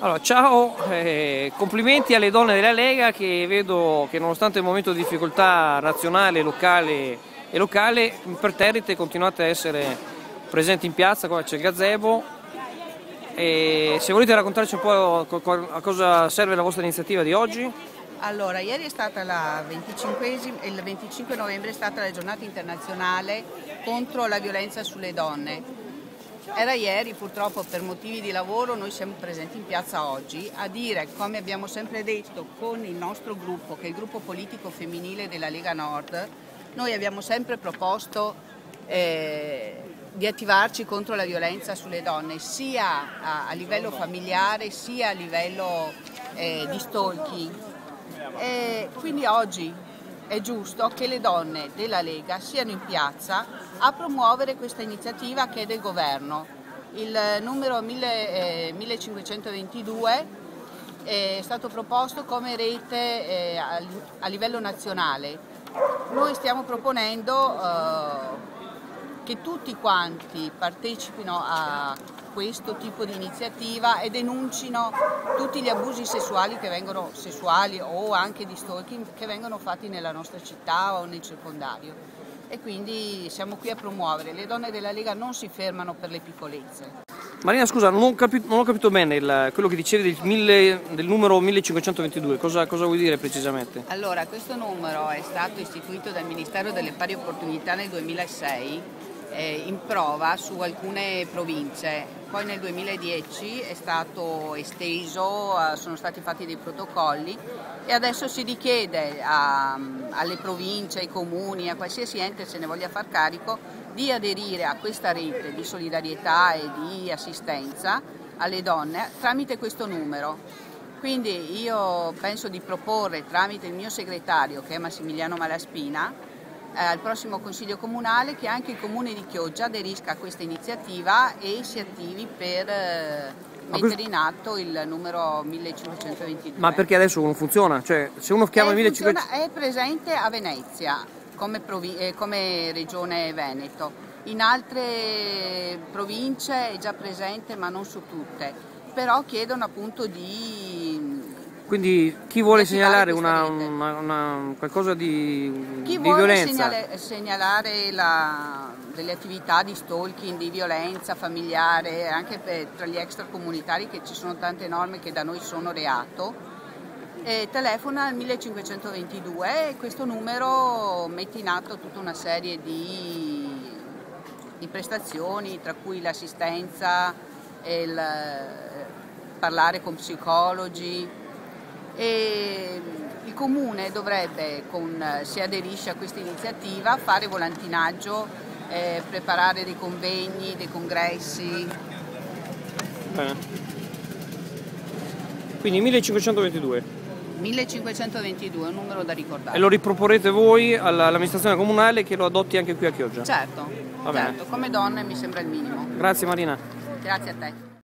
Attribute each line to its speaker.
Speaker 1: Allora, ciao, complimenti alle donne della Lega che vedo che nonostante il momento di difficoltà nazionale, locale e locale, imperterrite continuate a essere presenti in piazza, qua c'è il gazebo. E se volete raccontarci un po' a cosa serve la vostra iniziativa di oggi?
Speaker 2: Allora, ieri è stata il 25 novembre è stata la giornata internazionale contro la violenza sulle donne. Era ieri, purtroppo per motivi di lavoro noi siamo presenti in piazza oggi a dire, come abbiamo sempre detto con il nostro gruppo, che è il gruppo politico femminile della Lega Nord, noi abbiamo sempre proposto di attivarci contro la violenza sulle donne, sia a livello familiare sia a livello di stalking. Quindi oggi è giusto che le donne della Lega siano in piazza a promuovere questa iniziativa che è del governo. Il numero 1522 è stato proposto come rete a livello nazionale. Noi stiamo proponendo che tutti quanti partecipino a questo tipo di iniziativa e denuncino tutti gli abusi sessuali o anche di stalking che vengono fatti nella nostra città o nel circondario. E quindi siamo qui a promuovere. Le donne della Lega non si fermano per le piccolezze.
Speaker 1: Marina, scusa, non ho capito bene quello che dicevi del numero 1522, cosa vuoi dire precisamente?
Speaker 2: Allora, questo numero è stato istituito dal Ministero delle Pari Opportunità nel 2006 in prova su alcune province, poi nel 2010 è stato esteso, sono stati fatti dei protocolli e adesso si richiede alle province, ai comuni, a qualsiasi ente se ne voglia far carico di aderire a questa rete di solidarietà e di assistenza alle donne tramite questo numero. Quindi io penso di proporre tramite il mio segretario, che è Massimiliano Malaspina, al prossimo Consiglio Comunale che anche il Comune di Chioggia aderisca a questa iniziativa e si attivi per mettere in atto il numero 1522.
Speaker 1: Ma perché adesso non funziona? Cioè, se uno chiama 1522...
Speaker 2: È presente a Venezia come regione Veneto, in altre province è già presente ma non su tutte, però chiedono appunto di...
Speaker 1: Quindi chi vuole segnalare qualcosa di violenza?
Speaker 2: Chi vuole segnalare delle attività di stalking, di violenza familiare, anche tra gli extracomunitari, che ci sono tante norme che da noi sono reato, telefona al 1522 e questo numero mette in atto tutta una serie di prestazioni, tra cui l'assistenza, parlare con psicologi. E il Comune dovrebbe, se aderisce a questa iniziativa, fare volantinaggio, preparare dei convegni, dei congressi.
Speaker 1: Bene. Quindi 1522.
Speaker 2: 1522 è un numero da ricordare.
Speaker 1: E lo riproporrete voi all'amministrazione comunale che lo adotti anche qui a Chioggia?
Speaker 2: Certo,
Speaker 1: Va bene.
Speaker 2: certo, come donne mi sembra il minimo.
Speaker 1: Grazie Marina.
Speaker 2: Grazie a te.